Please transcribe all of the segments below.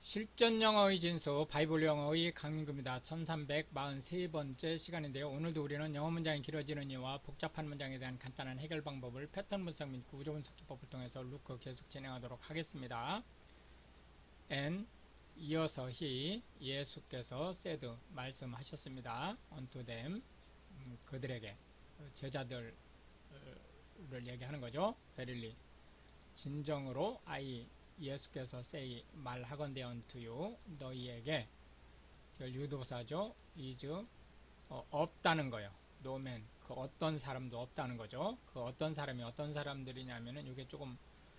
실전 영어의 진수 바이블 영어의 강민구입니다. 1343번째 시간인데요. 오늘도 우리는 영어 문장이 길어지는 이유와 복잡한 문장에 대한 간단한 해결 방법을 패턴 분석 및 구조 분석 기법을 통해서 루크 계속 진행하도록 하겠습니다. and 이어서 예수께서 said 말씀하셨습니다. unto them 그들에게 제자들을 얘기하는 거죠. verily 진정으로 예수께서 say 말하건대 unto you 너희에게 유도사죠. is 없다는 거예요. no man 그 어떤 사람도 없다는 거죠. 그 어떤 사람이 어떤 사람들이냐면은 이게 조금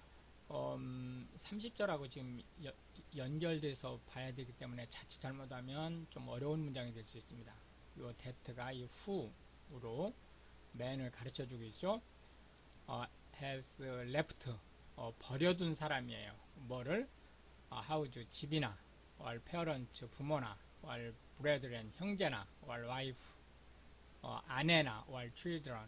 30절하고 지금 연결돼서 봐야 되기 때문에 자칫 잘못하면 좀 어려운 문장이 될 수 있습니다. 요 that가 이 who로 man을 가르쳐 주고 있죠. has left 버려둔 사람이에요. 뭐를? house 집이나 or parents 부모나 or brethren 형제나 or wife 아내나 or children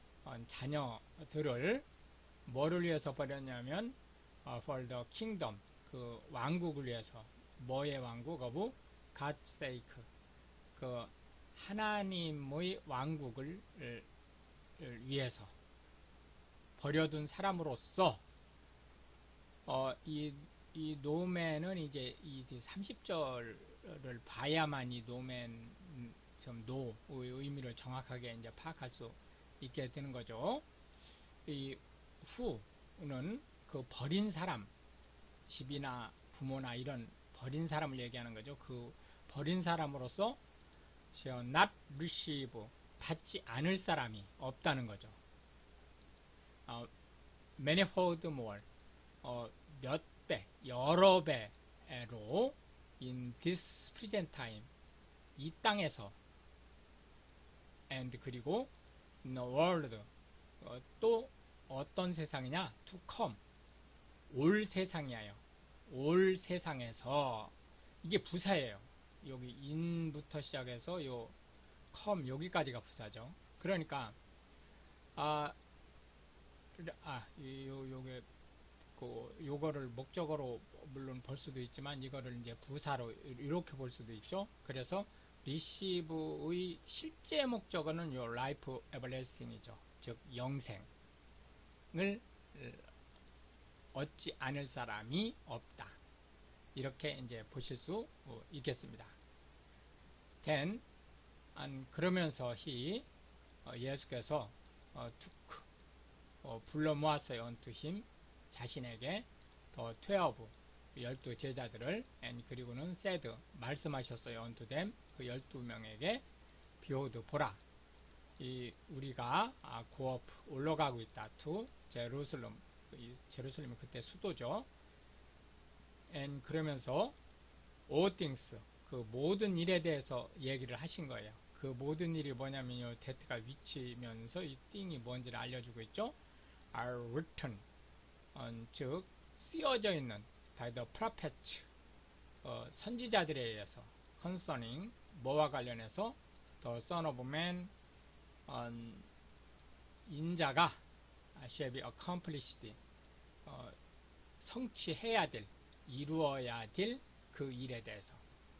자녀들을 뭐를 위해서 버렸냐면 for the kingdom 그 왕국을 위해서 뭐의 왕국? of God's sake 그 하나님의 왕국을 위해서 버려둔 사람으로서 이 노맨은 이제 이 30절을 봐야만 이 노맨 노의 의미를 정확하게 이제 파악할 수 있게 되는 거죠. 이 후는 그 버린 사람, 집이나 부모나 이런 버린 사람을 얘기하는 거죠. 그 버린 사람으로서 not receive 받지 않을 사람이 없다는 거죠. manifold more 몇 배, 여러 배로 in this present time 이 땅에서 and 그리고 in the world 또 어떤 세상이냐 to come 올 세상이에요. 올 세상에서 이게 부사예요. 여기 in부터 시작해서 요 come 여기까지가 부사죠. 그러니까 요게 요거를 목적어로 물론 볼 수도 있지만 이거를 이제 부사로 이렇게 볼 수도 있죠. 그래서 receive의 실제 목적어는 요 life everlasting이죠. 즉 영생을 얻지 않을 사람이 없다. 이렇게 이제 보실 수 있겠습니다. then 그러면서 예수께서 took 불러 모았어요. unto him 자신에게 더 12 제자들을 and 그리고는 said 말씀하셨어요. unto them 그 12명에게 behold 보라 우리가 go up 올라가고 있다. to 제루살렘 제루살렘이 그때 수도죠. and 그러면서 all things 그 모든 일에 대해서 얘기를 하신 거예요. 그 모든 일이 뭐냐면요. that가 위치면서 이 thing이 뭔지를 알려주고 있죠. are written 즉 쓰여져 있는 by the prophets 선지자들에 의해서 concerning 뭐와 관련해서 the son of man 인자가 shall be accomplished 성취해야 될 이루어야 될 그 일에 대해서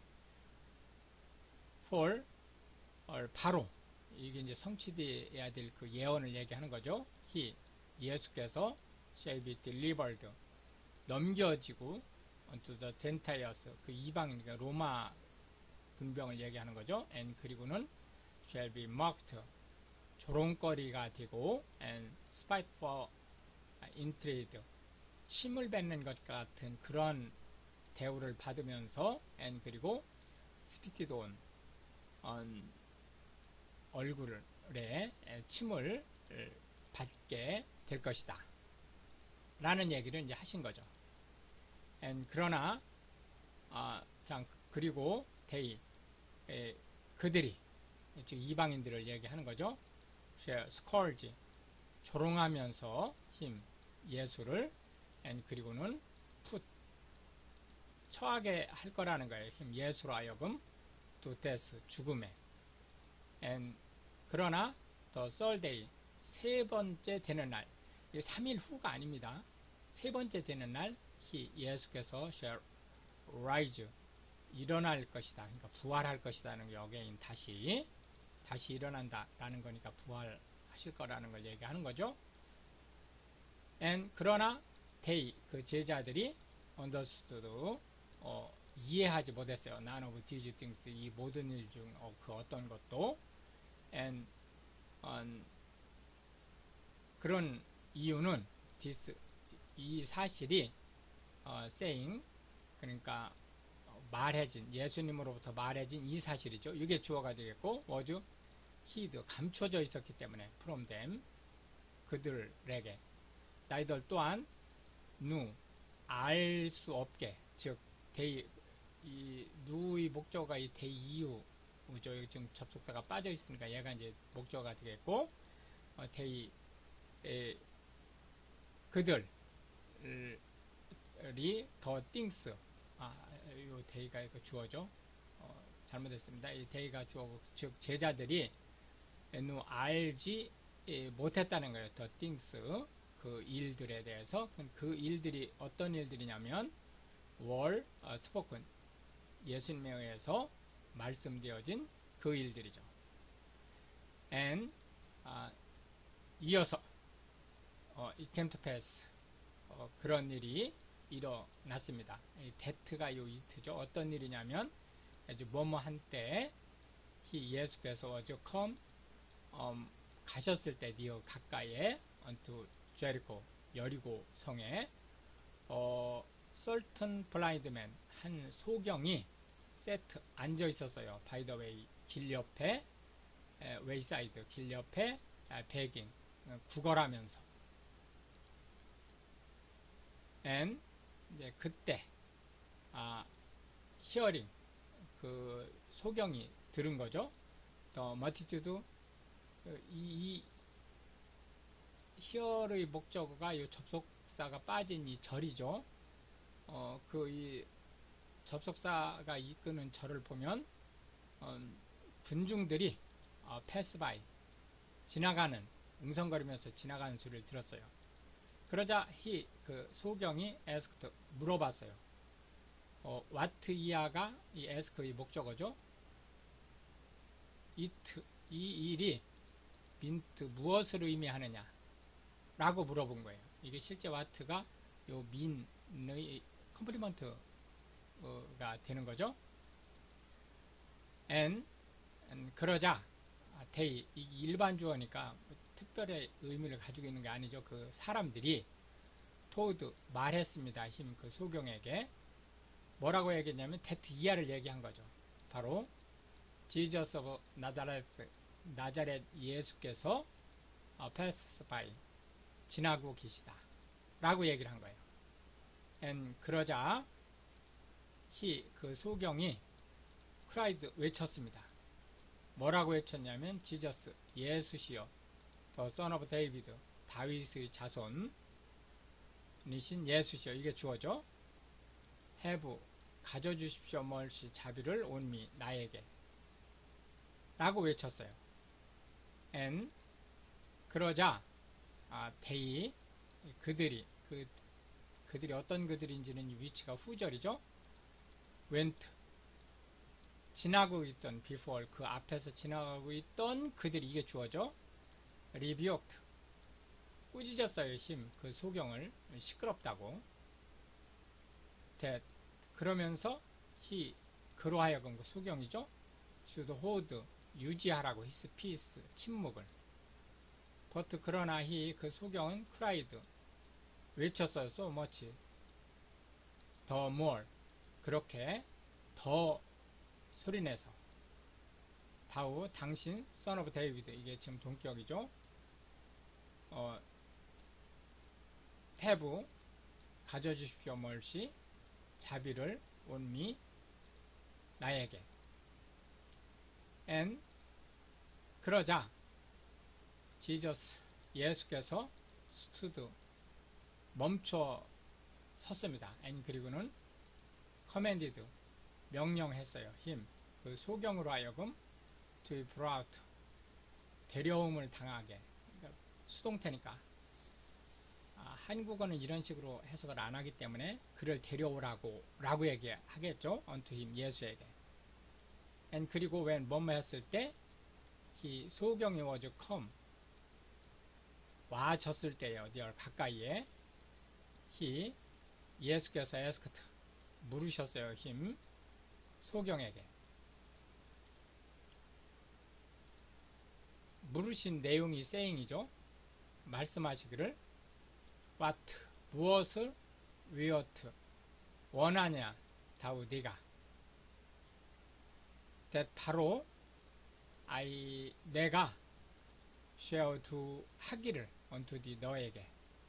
for 바로 이게 이제 성취되어야 될 그 예언을 얘기하는 거죠. 예수께서 shall be delivered 넘겨지고 unto the Gentiles 그 이방인 그러니까 로마 군병을 얘기하는 거죠. and 그리고는 shall be mocked 조롱거리가 되고 and spit for intrigue 침을 뱉는 것 같은 그런 대우를 받으면서 and 그리고 spitted on 얼굴에 침을 받게 될 것이다. 라는 얘기를 이제 하신 거죠. 그러나 그리고 그들이 즉 이방인들을 얘기하는 거죠. scourge 조롱하면서 예수를 그리고는 처하게 할 거라는 거예요. 예수로 하여금 to death 죽음에 그러나 the third day 세 번째 되는 날 3일 후가 아닙니다. 세 번째 되는 날 예수께서 shall rise 일어날 것이다. 그러니까 부활할 것이다는 게 again 다시 일어난다 라는 거니까 부활하실 거라는 걸 얘기하는 거죠. and 그러나 they 그 제자들이 understood 이해하지 못했어요. none of these things 이 모든 일 중 그 어떤 것도 and 그런 이유는 this 이 사실이 saying 그러니까 말해진 예수님으로부터 말해진 이 사실이죠. 이게 주어가 되겠고 was hid 감춰져 있었기 때문에 from them 그들에게 너희들 또한 knew 알 수 없게 즉 they 이 knew의 목적어가 이 they 이유죠. 지금 접속사가 빠져 있으니까 얘가 이제 목적어가 되겠고 they 그들이 더 things 요 they가 이거 주어죠. 잘못했습니다. 이 they가 주어고 즉 제자들이 알지 못했다는 거예요. 더 things 그 일들에 대해서 그 일들이 어떤 일들이냐면 were spoken 예수님에 의해서 말씀되어진 그 일들이죠. and 이어서 it came to pass 그런 일이 일어났습니다. 이 that가 요 it죠. 어떤 일이냐면 아주 뭐뭐 한때 예수께서 was come 가셨을 때 near 가까이에 unto Jericho 여리고 성에 certain blind man 한 소경이 set 앉아 있었어요. by the way 길 옆에 wayside 길 옆에 begging 구걸하면서 and 이제 그때 hearing 그 소경이 들은 거죠. the multitude 이 hear의 목적어가 이 접속사가 빠진 이 절이죠. 그 이 접속사가 이끄는 절을 보면 군중들이 pass by 지나가는 웅성거리면서 지나가는 소리를 들었어요. 그러자 그 소경이 asked 물어봤어요. what 이하가 이 ask의 목적어죠. it 이 일이 meant 무엇을 의미하느냐 라고 물어본 거예요. 이게 실제 what가 요 mean의 컴플리먼트가 되는 거죠. and 그러자 they 일반 주어니까 특별히 의미를 가지고 있는 게 아니죠. 그 사람들이 told 말했습니다. 그 소경에게 뭐라고 얘기했냐면 that 이하를 얘기한 거죠. 바로 Jesus of Nazareth 나자렛 예수께서 pass by 지나고 계시다 라고 얘기를 한 거예요. and 그러자 그 소경이 cried 외쳤습니다. 뭐라고 외쳤냐면 Jesus 예수시여 the son of David 다윗의 자손이신 예수시여 이게 주어죠. have 가져주십시오 멀시 자비를 on me 나에게 라고 외쳤어요. and 그러자 they 그들이 어떤 그들인지는 위치가 후절이죠. went 지나고 있던 before 그 앞에서 지나가고 있던 그들이 이게 주어죠. rebuked 꾸짖었어요. 그 소경을 시끄럽다고. that 그러면서 그로 하여금 그 소경이죠. should hold 유지하라고 his peace 침묵을. but 그러나 그 소경은 cried 외쳤어요. so much the more 그렇게 더 소리내서 다우 당신 son of David 이게 지금 동격이죠. have 가져주십시오 멀시 자비를 on me 나에게. and 그러자 Jesus 예수께서 stood 멈춰 섰습니다. and 그리고는 commanded 명령했어요. 그 소경으로 하여금 to be brought 데려옴을 당하게. 그러니까 수동태니까 한국어는 이런 식으로 해석을 안 하기 때문에 그를 데려오라고 얘기하겠죠. unto him, 예수에게. and 그리고 when 뭐뭐 했을 때 he 소경이 was come 와졌을 때요. near 가까이에 he 예수께서 asked 물으셨어요. him 소경에게. 물으신 내용이 saying이죠. 말씀하시기를 what 무엇을 위엇 원하냐 다우 네가 that 바로 내가 share to 하기를 unto thee 너에게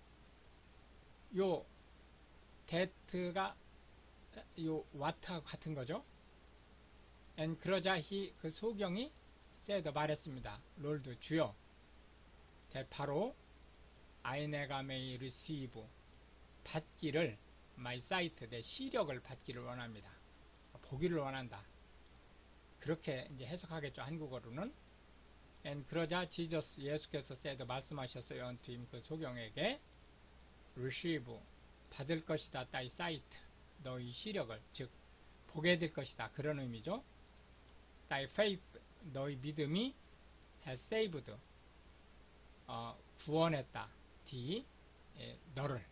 요 that가 요 what하고 같은 거죠. and 그러자 그 소경이 said 말했습니다. 롤드 주여 that 바로 내가 may receive 받기를 my sight 내 시력을 받기를 원합니다. 보기를 원한다. 그렇게 이제 해석하겠죠. 한국어로는. and 그러자 Jesus 예수께서 said 말씀하셨어요. unto him 그 소경에게 receive 받을 것이다. thy sight 너희 시력을 즉 보게 될 것이다. 그런 의미죠. thy faith 너희 믿음이 has saved 구원했다. 너를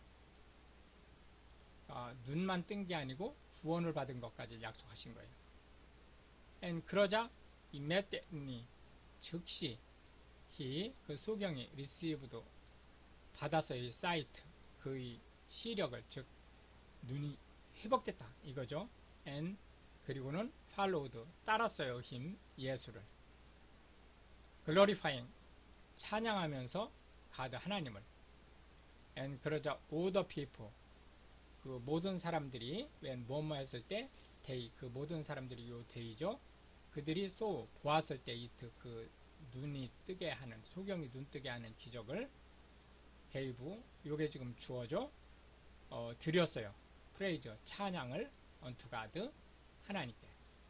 눈만 뜬 게 아니고 구원을 받은 것까지 약속하신 거예요. and 그러자 immediately 즉시 그 소경이 received 받아서 이 sight 그의 시력을 즉 눈이 회복됐다 이거죠. and 그리고는 followed 따랐어요. him 예수를 glorifying 찬양하면서 God 하나님을 and 그러자 all the people 그 모든 사람들이 when 뭐뭐 했을 때 they 그 모든 사람들이 요 day죠. 그들이 so 보았을 때 it 그 눈이 뜨게 하는 소경이 눈 뜨게 하는 기적을 gave 요게 지금 주어죠. 드렸어요. praise 찬양을 unto God 하나님께.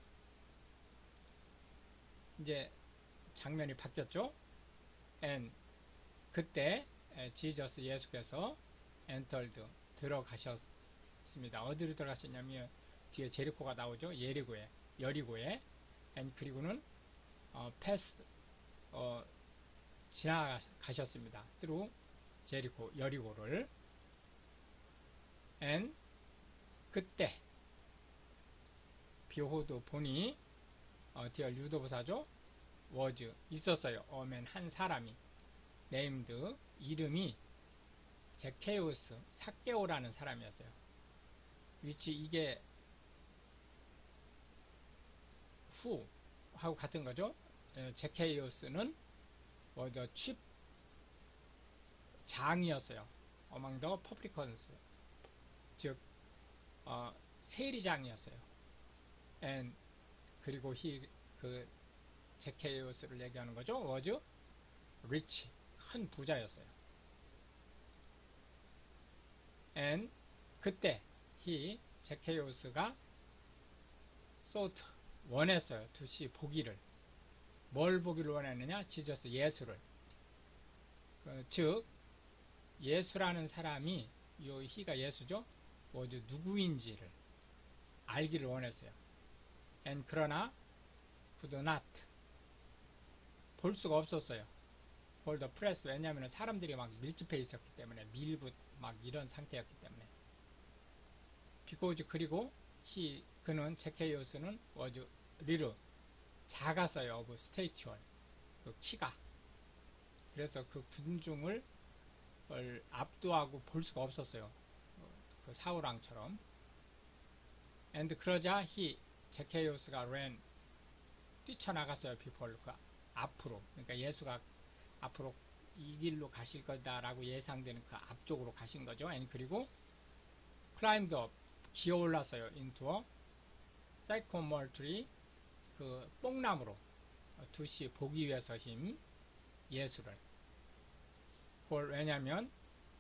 이제 장면이 바뀌었죠. and 그때 Jesus 예수께서 entered 들어가셨습니다. 어디로 들어가셨냐면 뒤에 제리코가 나오죠. 여리고에 and 그리고는 passed 지나가셨습니다. through 제리코 여리고를 and 그때 비호도 보니 디어 유도부사죠. was 있었어요. 어맨 한 사람이 named 이름이 제케우스 삭개오라는 사람이었어요. 위치 이게 후 하고 같은 거죠. 제케우스는 was chief 장이었어요. among the publicans 즉 세리장이었어요. and 그리고 그 제케우스를 얘기하는 거죠. was rich 큰 부자였어요. and 그때 제케우스가 sought 원했어요. to see 보기를 뭘 보기를 원했느냐? 지저스 예수를 즉 예수라는 사람이 요 히가 예수죠. was 누구인지를 알기를 원했어요. and 그러나 could not 볼 수가 없었어요. for the press 왜냐하면 사람들이 막 밀집해 있었기 때문에 밀붙 막 이런 상태였기 때문에 because 그리고 그는 제케이오스는 was little 작았어요. of stature 그 키가 그래서 그 군중을 압도하고 볼 수가 없었어요. 그 사울왕처럼 and 그러자 제케이오스가 ran 뛰쳐나갔어요. before 그 앞으로 그러니까 예수가 앞으로 이 길로 가실 거다라고 예상되는 그 앞쪽으로 가신 거죠. and 그리고 climbed up 기어 올랐어요. into a sycamore tree 그 뽕나무로 두시 보기 위해서 예수를 왜냐하면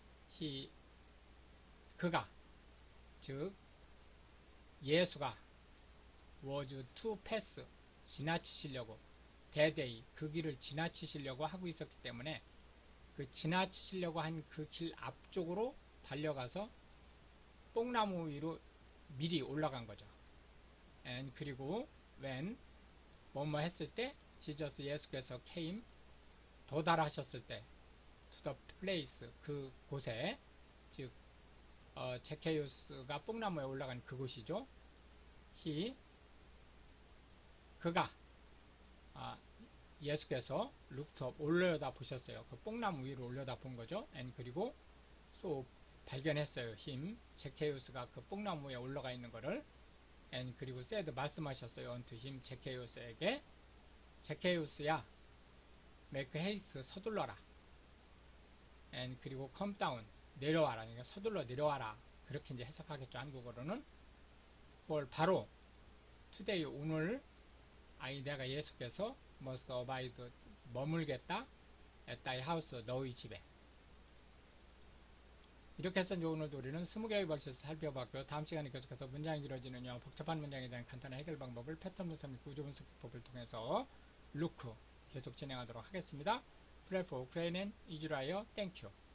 그가 즉 예수가 was to pass 지나치시려고 대대히 그 길을 지나치시려고 하고 있었기 때문에 그 지나치시려고 한 그 길 앞쪽으로 달려가서 뽕나무 위로 미리 올라간 거죠. And 그리고 when 뭐뭐 했을 때 지저스 예수께서 came 도달하셨을 때 to the place 그 곳에 즉 제케우스가 뽕나무에 올라간 그곳이죠. 그가 예수께서 looked up 올려다 보셨어요. 그 뽕나무 위로 올려다 본 거죠. and 그리고 또 발견했어요. 제케우스가 그 뽕나무에 올라가 있는 거를 and 그리고 said 말씀하셨어요. unto him 제케우스에게 제케우스야 make haste 서둘러라 and 그리고 come down 내려와라. 그러니까 서둘러 내려와라. 그렇게 이제 해석하겠죠. 한국어로는 그걸 바로 today 오늘 내가 예수께서 must abide 머물겠다 at thy house 너희 집에. 이렇게 해서 이제 오늘도 우리는 20개의 벌칙을 살펴봤고요. 다음 시간에 계속해서 문장이 길어지는 복잡한 문장에 대한 간단한 해결 방법을 패턴 분석 및 구조 분석 기법을 통해서 루크 계속 진행하도록 하겠습니다. Pray for Ukraine and Israel. Thank you.